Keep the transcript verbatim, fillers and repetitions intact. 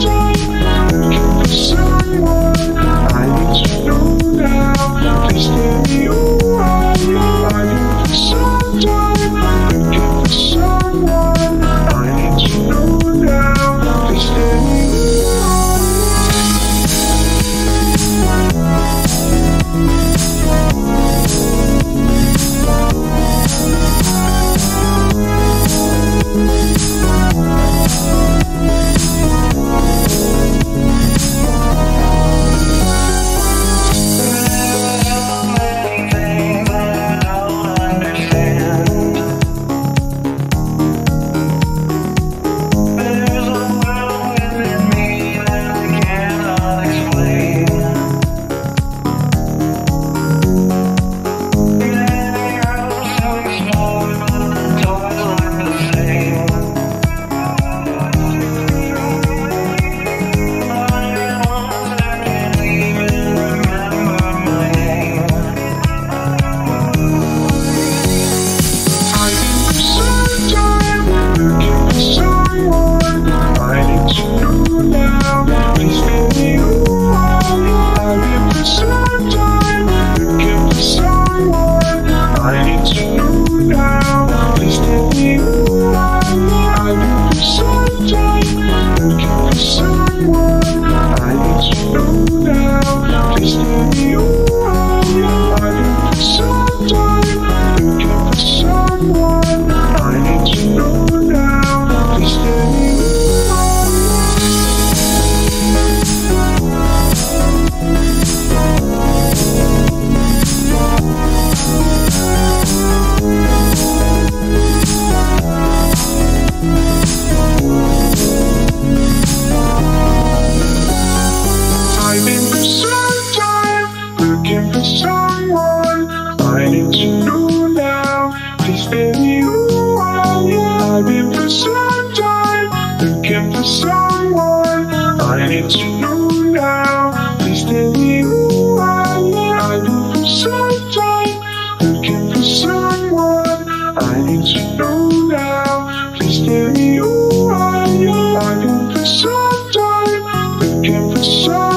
I've been for some time looking for someone. I need to know now. Please tell me who I am. I've been for some time looking for someone. I need to know now. Please tell me who I am. I've been for some time looking for someone.